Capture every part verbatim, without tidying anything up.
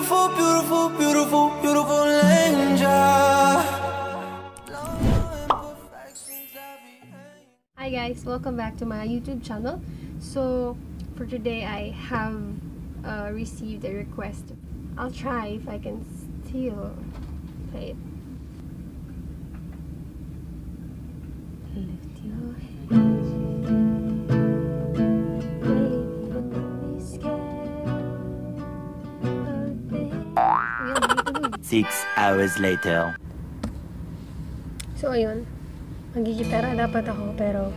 beautiful, beautiful, beautiful, beautiful angel. Hi guys, welcome back to my YouTube channel. So for today I have uh, received a request. I'll try if I can still play it. Lift your head, baby, don't be scared. Six hours later. So ayun, magigitara dapat ako pero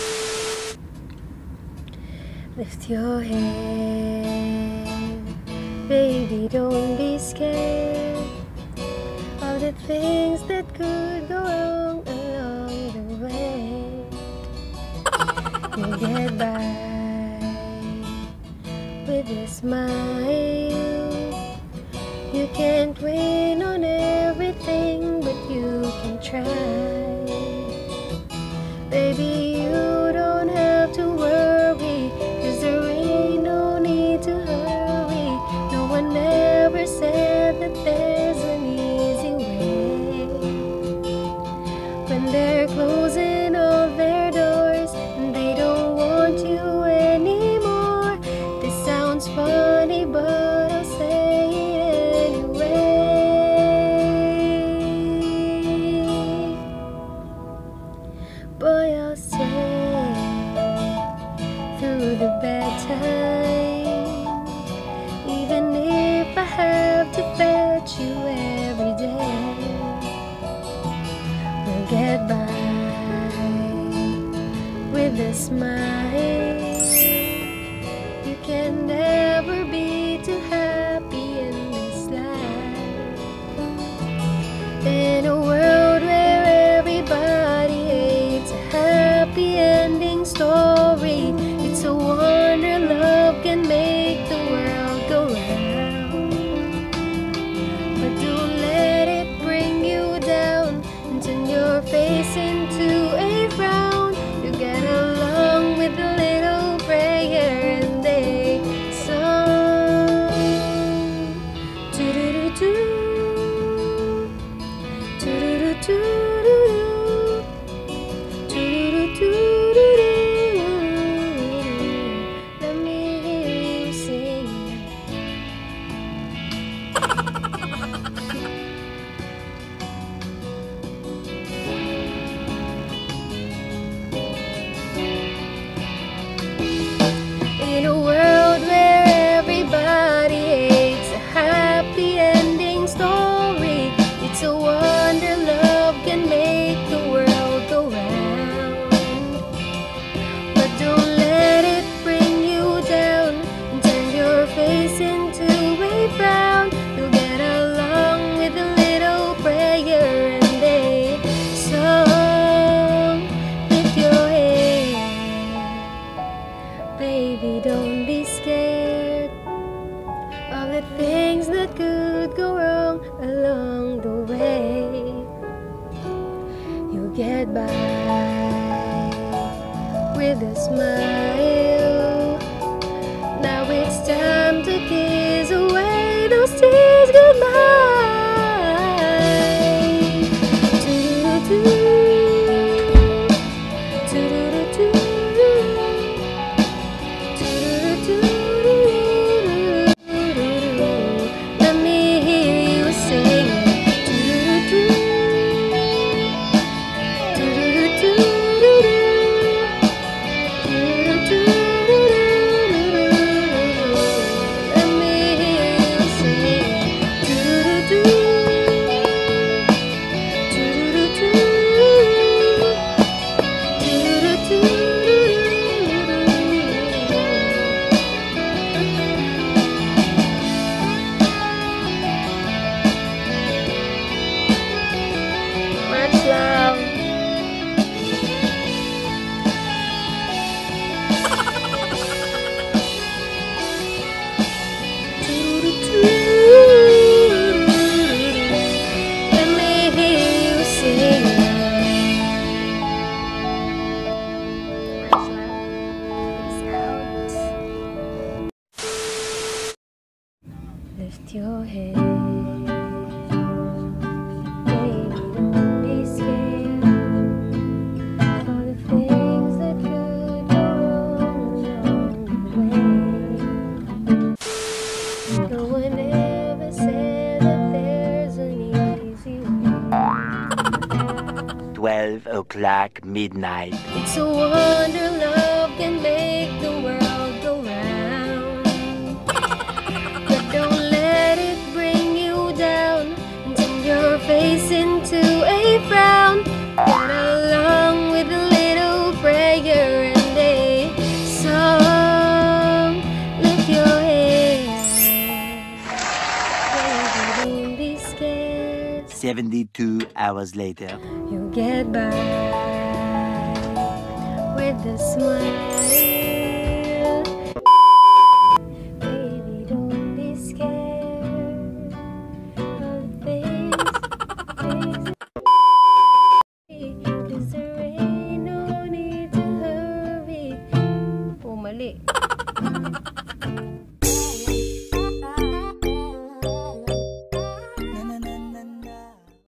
lift your head, baby, don't be scared of the things that could go wrong along the way. You'll get by with a smile. You can't win on everything, but you can try. Baby, you don't have to worry, 'cause there ain't no need to hurry. No one ever said that there's an easy way. When they're closing all their doors and they don't want you anymore, this sounds funny, but I'll say it anyway. Boy, I'll stay through the bad times, even if I have to fetch you every day. We'll get by with a smile. You can never be too happy in this life. In a world where everybody hates a happy ending story, it's a wonder love can make the world go round. But don't let it bring you down and turn your face into a frown. You get along with a little prayer and a song. Do-do-do-do, do-do-do-do-do-do, do-do-do-do-do-do. Let me hear you sing. In a world where everybody hates a happy ending story, it's a wonder love can make the world go round. But don't let it bring you down and turn your face into a frown. You'll get along with a little prayer and a song. Lift your head, baby, don't be scared of the things that could go wrong along the way. You'll get by with a smile. Now it's time to kiss away those tears goodbye. Do-do-do-do. Let me hear you sing. Let me hear you sing. lift your head. Baby, don't be scared of the things that could go wrong along the way. No one ever said that there's an easy way. Twelve o'clock midnight. It's a wonder love can make the world go round. But don't let it bring you down and turn your face into a frown. Get along with a little prayer and a song. Lift your head. Baby, don't be scared. Seventy-two hours later. You'll get by with a smile.